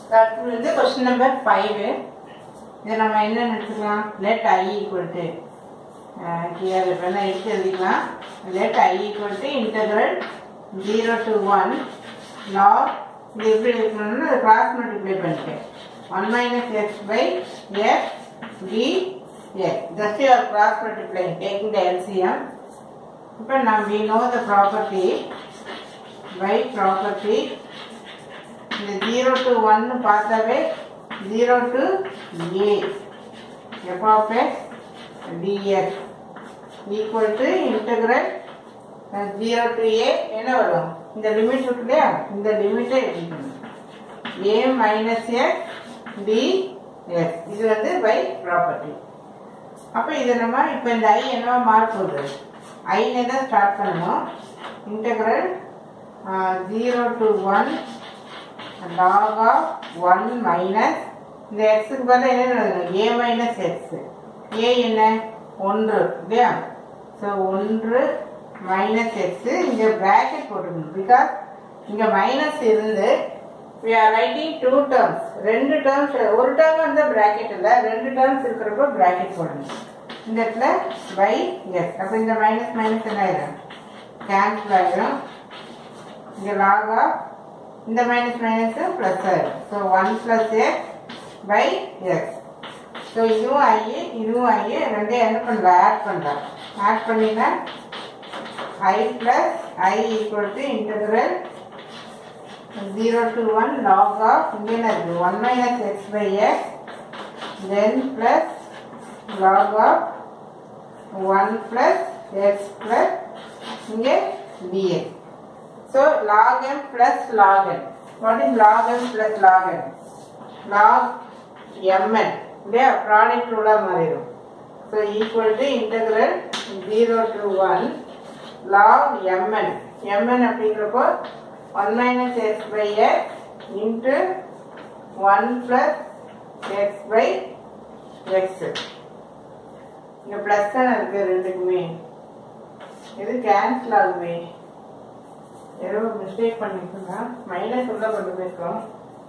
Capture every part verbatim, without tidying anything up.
அடுத்து question number five. இதை நம்ம என்ன எடுத்துக்கலாம்? Let I equal to clear இப்போ எடுத்து எழுதிக்கலாம். Let I equal to integral zero to one log. இது எப்படி இருக்கணும்னு அதை கிராஸ் மல்டிப்ளை பண்ணிட்டேன். One minus x by x d x. Just you're cross multiply taking the LCM. இப்போ நம்ம we know the property by property. இந்த zero to ஒன்னு பார்த்தாவே zero to a f of x dx equal to integral zero to a என்ன வரும்? இந்த limit இருக்கு இல்லையா, இந்த லிமிட்டை எடுக்கணும். a minus x d x. இது வந்து பை ப்ராப்பர்ட்டி. அப்போ இதை நம்ம இப்போ இந்த ஐ என்னவா மாறப்போகுது? ஐனே தான் ஸ்டார்ட் பண்ணணும். Integral zero to one log of one minus இந்த எக்ஸுக்கு பதில் என்ன நடக்கும்? a minus X. a என்ன? ஒன்று இல்லையா? ஸோ ஒன்று மைனஸ் எக்ஸ். இங்கே ப்ராக்கெட் போட்டுக்கணும். பிகாஸ் இங்கே மைனஸ் இருந்து we are writing two terms. ரெண்டு டேர்ம்ஸ், ஒரு டேர்ம் வந்து ப்ராக்கெட் இல்லை, ரெண்டு டேர்ம்ஸ் இருக்கிறப்போ ப்ராக்கெட் போடணும். இந்த இடத்துல பை எஸ். அப்போ இந்த மைனஸ் மைனஸ் என்ன ஆயிடும்? கேன்சல் ஆகிடும். இங்கே லாக் ஆஃப் இந்த மைனஸ் மைனஸ் பிளஸ் ஆயிடும். So one plus x by x. So இதுவும் ஐ இதுவும் ஐ ரெண்டையும் என்ன பண்ணுறா? ஆட் பண்ணுறா. ஆட் பண்ணினா I plus I equal to integral zero to one log of இங்கே என்ன இருக்குது? One minus x by x then plus log of one plus x plus இங்கே dx. So log m plus log n. What is log m plus log n? Log mn. இல்லையா? Product ரூலாக மாறிடும். So equal to integral zero to one log mn. mn அப்படிங்கிறப்போ one minus x by x into one plus x by x. இங்கே plus தானே இருக்குது ரெண்டுக்குமே. இது cancel ஆகுமே. ஏதோ மிஸ்டேக் பண்ணிருக்கா? மைனஸ் உள்ள கொண்டு போயிருக்கோம்.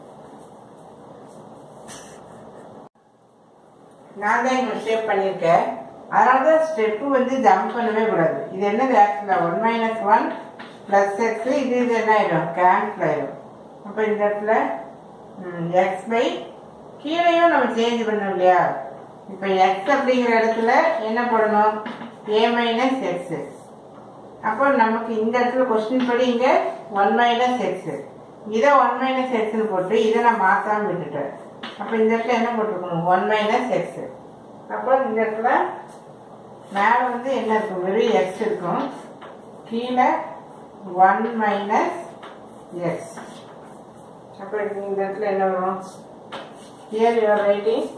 நான் தான் இங்கே மிஸ்டேக் பண்ணியிருக்கேன். அதனால தான் ஸ்டெப்பு வந்து ஜம்ப் பண்ணவே கூடாது. இது என்னது? ஆக்சுவலாக one minus one plus x. இது இது என்ன ஆயிடும்? கேன்சல் ஆயிடும். அப்போ இந்த இடத்துல எக்ஸ் பை கீழையும் நம்ம சேஞ்ச் பண்ணோம் இல்லையா? இப்போ எக்ஸ் அப்படிங்கிற இடத்துல என்ன போடணும்? A minus x. அப்போ நமக்கு இந்த இடத்துல கொஸ்டின் படி இங்கே ஒன் மைனஸ் எக்ஸ், இதை ஒன் மைனஸ் எக்ஸ்ன்னு போட்டு இதை நான் மாற்றாமல் விட்டுட்டேன். அப்போ இந்த இடத்துல என்ன போட்டிருக்கணும்? One minus x. அப்போ இந்த இடத்துல மேலே வந்து என்ன இருக்கும்? வெறும் எக்ஸ் இருக்கும். கீழே ஒன் மைனஸ் எக்ஸ். அப்போ இந்த இடத்துல என்ன வரும்? ஹியர் யூ ஆர் ரைட்டிங்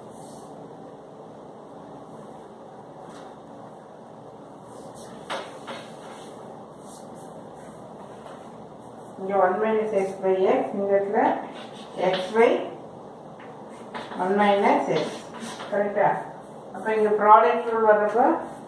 இங்கே one minus x by x. இந்த இடத்துல x by one minus x. கரெக்டா? அப்போ இங்கே ப்ராடக்ட் ரூல் வர்றப்போ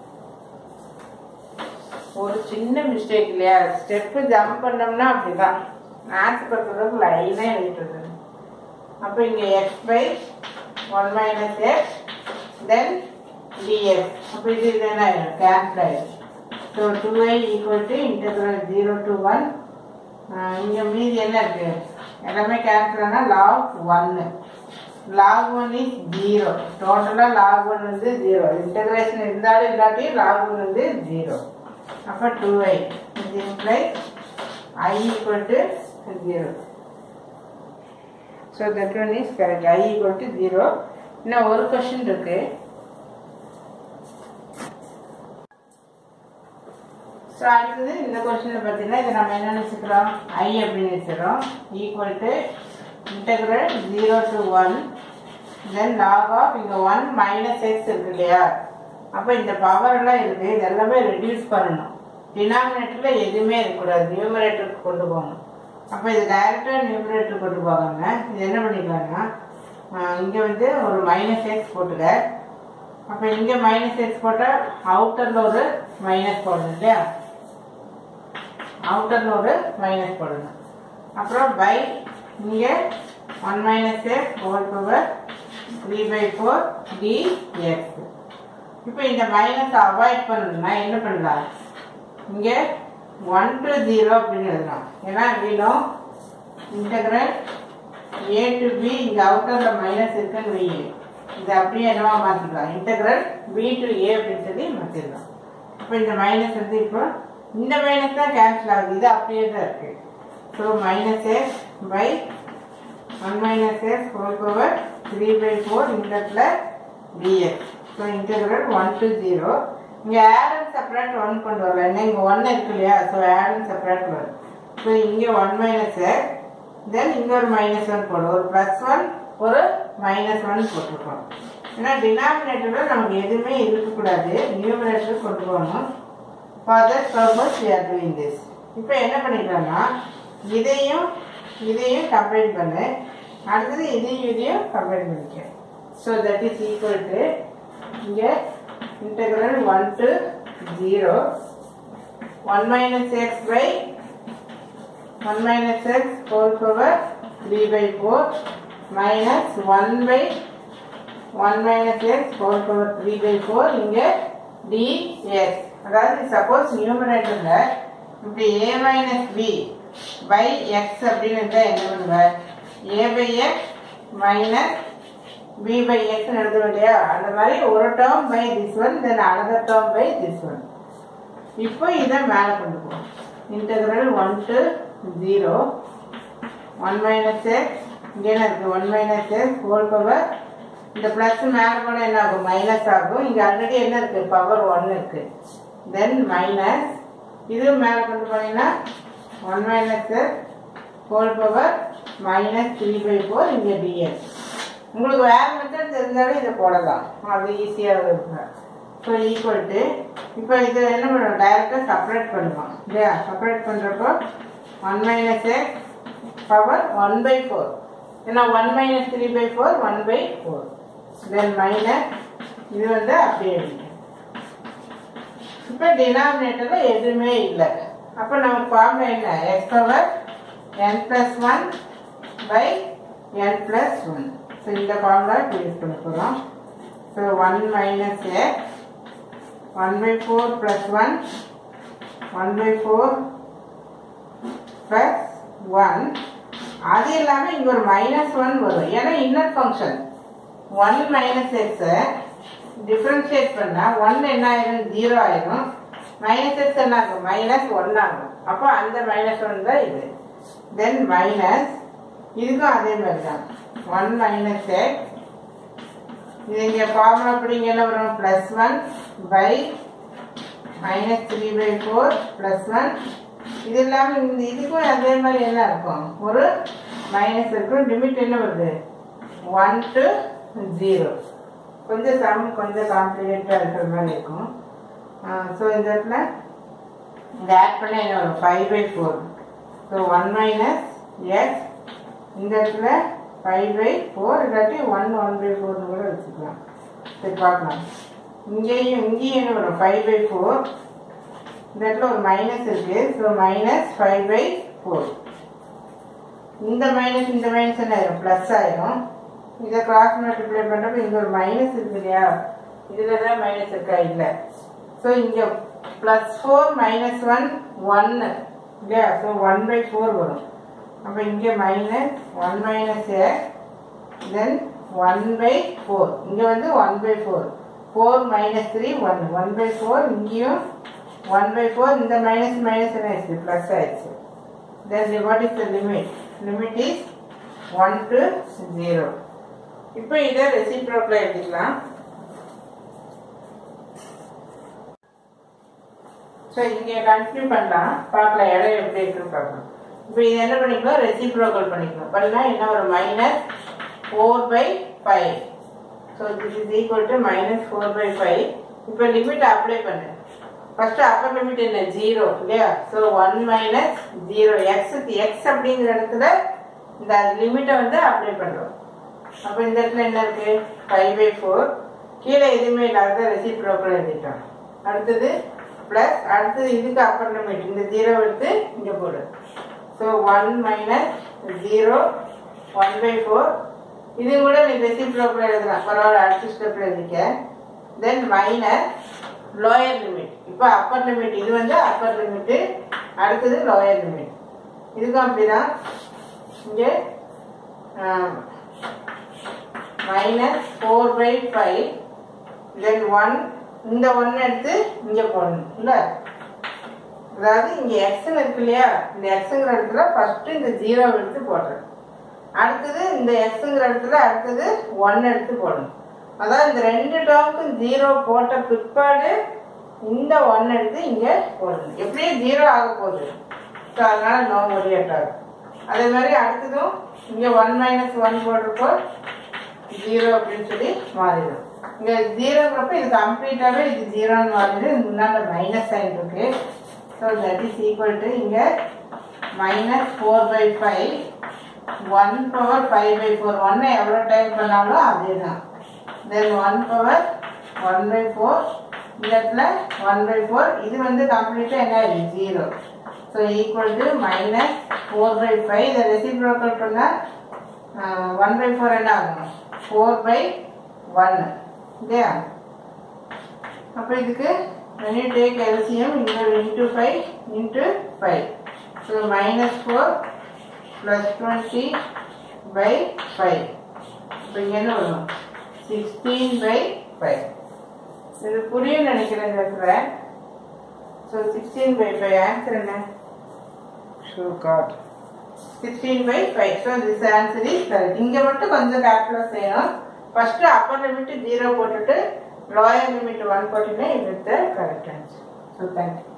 ஒரு சின்ன மிஸ்டேக் இல்லையா? ஸ்டெப்பு ஜம்ப் பண்ணோம்னா அப்படிதான். மேத்ஸ் பொறுத்தளவுக்கு லைனாக எழுதிட்டு. அப்போ இங்கே x by one minus x then dx. அப்போ இது இது என்ன ஆயிடும்? கேன்சல் ஆயிடும். So two I equal to integral zero to one. இங்கே மீதி என்ன இருக்கு? எல்லாமே கேன்சல் ஆனால் லாக் ஒன்னு. Log one is zero. டோட்டலாக லாக் ஒன் வந்து ஜீரோ. இன்டெகிரேஷன் இருந்தாலும் இல்லாட்டியும் லாக் ஒன் வந்து ஜீரோ. அப்போ டூ ஐ இது imply I equal to zero. So that one is correct. I equal to zero. இன்னும் ஒரு கொஸ்டின் இருக்கு. ஸோ அடுத்தது இந்த கொஸ்டினில் பார்த்தீங்கன்னா இதை நம்ம என்ன நினச்சிக்கிறோம்? ஐ அப்படின்னு வச்சுக்கிறோம். Equal to integral zero to one then log of இங்கே ஒன் மைனஸ் எக்ஸ் இருக்கு இல்லையா? அப்போ இந்த பவர்லாம் இருக்குது, இது எல்லாமே ரெடியூஸ் பண்ணணும். டினாமினேட்டரில் எதுவுமே இருக்கக்கூடாது, நியூமரேட்டருக்கு கொண்டு போகணும். அப்போ இது டைரெக்டாக நியூமரேட்டருக்கு கொண்டு போகாம இது என்ன பண்ணிக்கலாம்னா இங்கே வந்து ஒரு மைனஸ் எக்ஸ் போட்டுக்க. அப்போ இங்கே மைனஸ் எக்ஸ் போட்டால் அவுட்டரில் ஒரு மைனஸ் போடணும் இல்லையா? அவுட்டரில் ஒரு மைனஸ் போடணும். அப்புறம் பை இங்கே one minus x whole power three by four dx. இப்போ இந்த மைனஸ் அவாய்ட் பண்ணணும்னா என்ன பண்ணலாம், இங்கே one to zero அப்படின்னு எழுதலாம். ஏன்னா we know integral a to b, இங்கே அவுட்டர்ல மைனஸ் இருக்குன்னு வையே, இது அப்படியே என்னவா மாற்றிக்கலாம், integral b to a அப்படின்னு சொல்லி மாற்றிடலாம். இப்போ இந்த மைனஸ் வந்து இப்போ இந்த மைனஸ் தான் கேன்சல் ஆகுது, இது அப்படியே தான் இருக்கு. So minus x by one minus x whole power three by four இந்த இடத்துல dx. So integral one to zero. இங்கே add and subtract one கொண்டு வரல, என்ன இங்கே one இருக்கு இல்லையா, ஸோ add and subtract வரும். ஸோ இங்கே one minus x, தென் இங்கே ஒரு மைனஸ் ஒன் போடும், ஒரு ப்ளஸ் ஒன் ஒரு மைனஸ் ஒன் போட்டிருக்கோம். ஏன்னா டினாமினேட்டரில் நமக்கு எதுவுமே இருக்கக்கூடாது, நியூமரேட்டர் கொண்டு போகணும். For that purpose we are doing this. இப்போ என்ன பண்ணிக்கலாம்னா இதையும் இதையும் கம்பைன் பண்ணு, அடுத்தது இதையும் இதையும் கம்பைன் பண்ணிக்க. So that is equal to இங்கே integral one to zero one minus x by one minus x whole power three by four minus one by one minus x whole power three by four இங்கே dx. அதாவது suppose நியூமரேட்டர்ல இப்படி a minus b by x அப்படின்னு இருந்தா என்ன பண்ணுவ, a by x minus b by x எழுத இல்லையா, அந்த மாதிரி ஒரு term by this one then another term by this one. இப்போ இதை மேலே கொண்டு போகும், integral one to zero one minus x, இங்கே என்ன இருக்கு one minus x whole power, இந்த பிளஸ் மேலே போன என்ன ஆகும் மைனஸ் ஆகும், இங்கே ஆல்ரெடி என்ன இருக்கு பவர் ஒன் இருக்கு, தென் மைனஸ் இது மேலே கொண்டு போனீங்கன்னா one minus x whole power minus three by four இங்கே dx. உங்களுக்கு வேறு மெத்தட் தெரிஞ்சாலும் இதை போடலாம், அது ஈஸியாக இருக்கும். ஸோ ஈக்குவல் டு இப்போ இதை என்ன பண்ணுவோம், டைரெக்டாக செப்பரேட் பண்ணுவோம் இல்லையா, செப்பரேட் பண்ணுறப்போ one minus x power one by four, ஏன்னா one minus three by four one by four, then minus இது வந்து அப்படியே இருக்கு. இப்போ டினாமினேட்டரில் எதுவுமே இல்லை, அப்போ நமக்கு ஃபார்முலா என்ன, x power n plus one by n plus one. So இந்த ஃபார்முலா யூஸ் பண்ண போகிறோம். So one minus x one by four plus one one by four plus one, அது இல்லாமல் இங்கே ஒரு மைனஸ் ஒன் வரும், ஏன்னா இன்னர் ஃபங்க்ஷன் ஒன் மைனஸ் எக்ஸை டிஃப்ரென்ஷியேட் பண்ணால் ஒன் என்ன ஆயிரும் ஜீரோ ஆயிரும், மைனஸ் எக்ஸ் என்ன ஆகும் மைனஸ் ஒன் ஆகும், அப்போ அந்த மைனஸ் ஒன் தான் இது. தென் மைனஸ் இதுக்கும் அதே மாதிரி தான் ஒன் மைனஸ் எக்ஸ், இது இங்கே ஃபார்முலா அப்படிங்க என்ன வரும் plus one by minus three by four plus one, இது இல்லாமல் இந்த இதுக்கும் அதே மாதிரி என்ன இருக்கும் ஒரு மைனஸ் இருக்கும், லிமிட் என்ன வருது ஒன் டு ஜீரோ. கொஞ்சம் சம் கொஞ்சம் காம்ப்ளிகேட்டாக இருக்கிற மாதிரி இருக்கும். ஸோ இந்த இடத்துல இந்த ஆட் பண்ண என்ன வரும் five by four. So one minus x இந்த இடத்துல ஃபைவ் பை ஃபோர், இல்லாட்டி ஒன் ஒன் பை ஃபோர்னு கூட வச்சுக்கலாம். சரி பார்க்கலாம், இங்கேயும் இங்கேயும் என்ன வரும் ஃபைவ் பை ஃபோர், இந்த இடத்துல ஒரு மைனஸ் இருக்கு, so minus five by four, இந்த மைனஸ் இந்த மைனஸ் என்ன ஆயிரும் ப்ளஸ் ஆயிரும், இதை கிராஸ் மல்டிப்ளை பண்ணுறப்ப இங்கே ஒரு மைனஸ் இருக்கு இல்லையா, இதில் தான் மைனஸ் இருக்கா இல்லை, ஸோ இங்கே ப்ளஸ் ஃபோர் மைனஸ் ஒன் ஒன்று இல்லையா, ஸோ ஒன் பை ஃபோர் வரும். அப்போ இங்கே minus one minus x then one by four, இங்கே வந்து one by four, four minus three one, one by four, இங்கேயும் ஒன் by four, இந்த minus minus என்ன ஆயிடுச்சு plus ஆயிடுச்சு. Then what is the limit? Limit is one to zero. இப்போ இதை reciprocal எழுதிக்கலாம். ஸோ இங்கே கண்டினியூ பண்ணலாம், பார்க்கலாம் இடம் எப்படி இருக்குன்னு பார்க்கலாம். இப்போ இது என்ன பண்ணிக்கலாம் ரெசிப்ரோக்கல் பண்ணிக்கலாம். பண்ணா என்ன ஒரு minus four by five. So this is equal to minus four by five. இப்போ லிமிட் அப்ளை பண்ணு. ஃபர்ஸ்ட் அப்பர் லிமிட் என்ன ஜீரோ இல்லையா, so one minus zero x x அப்படிங்கிற இடத்துல இந்த லிமிட்டை வந்து அப்ளை பண்ணுறோம். அப்போ இந்த இடத்துல என்ன இருக்கு ஃபைவ் பை ஃபோர், கீழே எதுவுமே இல்லாத ரெசிப்ரோக்கல் எழுதிட்டோம். அடுத்தது பிளஸ், அடுத்தது இதுக்கு அப்பர் லிமிட் இந்த ஜீரோ எடுத்து இங்கே போடு. So one minus zero one by four. இது கூட நீ ரெசிப்ரோக்கல் எழுதலாம், பரவாயில்ல அடுத்த ஸ்டெப்பில் எழுதிக்க. Then minus lower limit. இப்போ அப்பர் லிமிட் இது வந்து அப்பர் லிமிட்டு, அடுத்தது லோயர் லிமிட். இதுக்கும் அப்படிதான். இங்கே minus four by five, then one, இந்த ஒன்று எடுத்து இங்கே போடணும் இல்லை. அதாவது இங்கே எக்ஸ்ன்னு இருக்கு இல்லையா, இந்த எக்ஸுங்கிற இடத்துல ஃபஸ்ட்டு இந்த ஜீரோ எடுத்து போடுறேன். அடுத்தது இந்த எக்ஸுங்கிற இடத்துல அடுத்தது ஒன் எடுத்து போடணும். அதாவது இந்த ரெண்டு டேர்முக்கும் ஜீரோ போட்ட பிற்பாடு இந்த ஒன் எடுத்து இங்கே போடணும். எப்படியும் ஜீரோ ஆக போகுது, ஸோ அதனால நோ முடியாட்டாரு. அதே மாதிரி அடுத்ததும் இங்கே ஒன் மைனஸ் ஒன் போடுறப்போ ஜீரோ அப்படின்னு சொல்லி மாறிடும். இங்கே ஜீரோங்கிறப்ப இது கம்ப்ளீட்டாகவே இது ஜீரோன்னு மாறிடும். முன்னாடி மைனஸ் சைன் இருக்கு. So that is equal to இங்கே minus four by five, one power five by four. ஒன்னை எவ்வளோ டைம் பண்ணாலும் அதே தான். Then one power one by four, இந்த இடத்துல ஒன் பை ஃபோர். இது வந்து கம்ப்ளீட்டாக என்ன ஆயிடுது zero. So equal to minus four by five. இதை ரெசிப்ரோக்கல் பண்ணால் ஒன் பை ஃபோர் என்ன ஆகும், ஃபோர் பை ஒன்று இல்லையா. அப்போ இதுக்கு when you take L C M இங்கே into five into five. So minus four plus twenty by five. இப்போ இங்கே என்ன வரும், sixteen by five. இது புரியும் நினைக்கிறேன் இந்த இடத்துல. So sixteen by five answer என்ன, sixteen by five. So this answer is correct. இங்கே மட்டும் கொஞ்சம் கேல்குலேட் செய்யணும். ஃபஸ்ட்டு அப்பர் லிமிட் ஜீரோ போட்டுட்டு lower limit one forty-nine is the correct answer. So thank you.